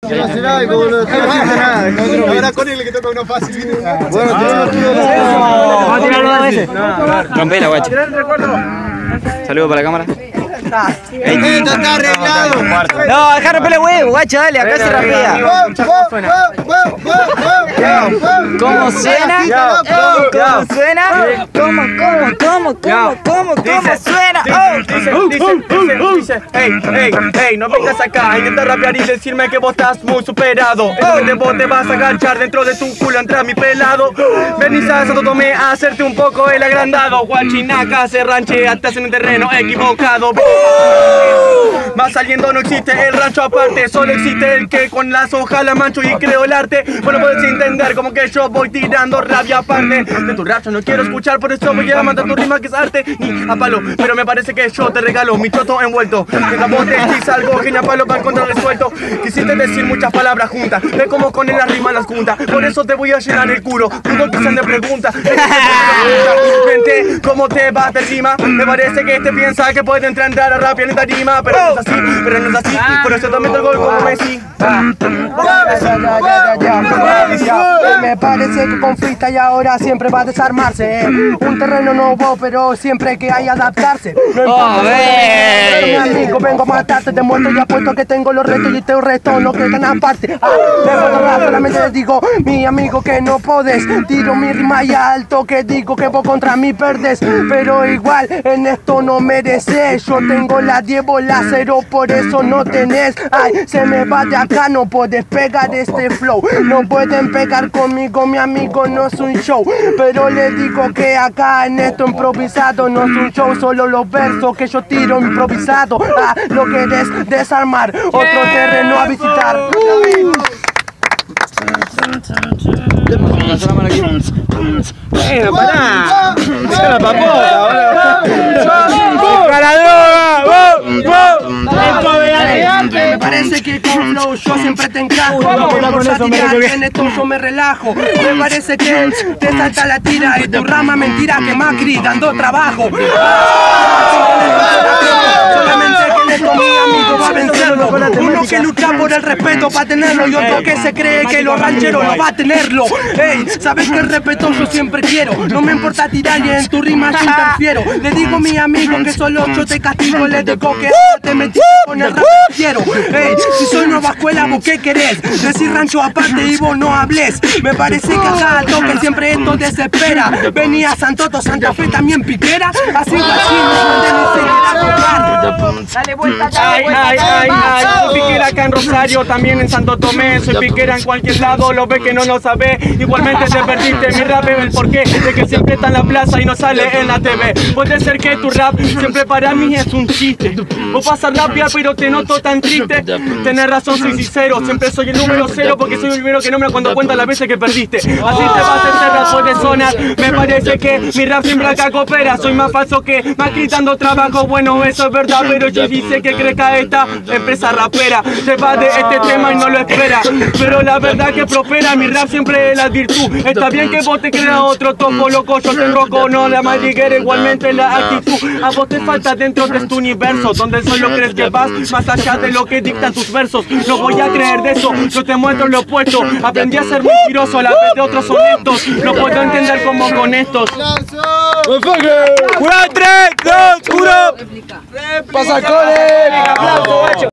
No hacer algo, boludo. No hace nada. Ahora con él que toca uno fácil. Bueno, vamos a tirarlo dos veces. Rompela, guacho. Saludos para la cámara. Esto está arreglado. No, dejá romper el huevo, guacho, dale, acá se rapea. ¿Cómo suena? ¿Cómo suena? ¿Cómo suena? Dice, ey, no vengas acá a intentar rapear y decirme que vos estás muy superado. Entonces vos te vas a agachar dentro de tu culo, entra mi pelado. Venís a Santo Tomé a hacerte un poco el agrandado. Guachinaca se ranchea, estás en un terreno equivocado. Más saliendo no existe el rancho aparte, solo existe el que con las hojas la mancho y creo el arte. Bueno, puedes entender como que yo voy tirando rabia aparte de tu rancho, no quiero escuchar, por eso voy a mandar tu rima que es arte ni a palo. Pero me parece que yo te regalo mi choto envuelto. Mientras vos te decís algo genial palo para encontrar resuelto. Quisiste decir muchas palabras juntas, ve como con él las rimas las juntas. Por eso te voy a llenar el culo, dudo que sean de preguntas. Vente, ¿cómo te va de rima? Me parece que este piensa que puede entrar a rapear en tarima, pero no es así, por eso te meto el gol como Messi. Me parece que con freestyle ahora siempre va a desarmarse. Un terreno nuevo, pero siempre que hay que adaptarse. No importa, mi amigo, vengo a matarte, te muerto y apuesto que tengo los retos y te resto no quedan aparte. Solamente les digo, mi amigo, que no podés. Tiro mi rima y alto que digo que vos contra mí perdés. Pero igual en esto no mereces. Yo tengo la 10, vos la 0, por eso no tenés. Ay, se me va de acá, no puedes pegar este flow. No pueden pegar conmigo, mi amigo, no es un show. Pero les digo que acá en esto improvisado no es un show, solo los versos que yo tiro improvisado. Ah, lo querés desarmar, otro terreno a visitar. Me parece que con flow yo siempre te encajo. En esto yo me relajo. Me parece que te salta la tira y tu rama mentira que Macri dando trabajo. Solamente que en esto mi amigo va a vencerlo. Uno que lucha por el respeto para tenerlo y otro que se cree que los rancheros no va a tenerlo. Ey, sabes que el respeto yo siempre quiero. No me importa tirar y en tu rima yo interfiero. Le digo a mi amigo que solo yo te castigo. Le digo que te metí con el rap quiero. Ey, si soy nueva escuela, ¿vos qué querés? Decir rancho aparte y vos no hables. Me parece que acá al toque siempre esto desespera. Venía a Santoto, Santa Fe también piquera. Así que así no mandé ni siquiera a tocar. Dale vuelta, ay, soy piquera acá en Rosario, también en Santo Tomé. Soy piquera en cualquier lado, lo ves que no lo sabés. Igualmente te perdiste, mi rap es el porqué de que siempre está en la plaza y no sale en la TV. Puede ser que tu rap siempre para mí es un chiste. Vos vas a rapear pero te noto tan triste. Tenés razón, soy sincero, siempre soy el número 0 porque soy el primero que nombra cuando cuenta las veces que perdiste. Así te vas a hacer rap de sonar. Me parece que mi rap siempre acá coopera. Soy más falso que más gritando trabajo. Bueno, eso es verdad, pero yo dice que crezca esta empresa rapera. Se va de este tema y no lo espera, pero la verdad que prospera. Mi rap siempre es la virtud. Está bien que vos te creas otro topo loco. Yo tengo cono la madriguera, igualmente la actitud. A vos te falta dentro de tu universo, donde solo crees que vas más allá de lo que dictan tus versos. No voy a creer de eso, yo te muestro lo opuesto. Aprendí a ser mentiroso a la vez de otros honestos. No puedo entender como con estos. 3, 2, 1. ¡Pasa, Cole!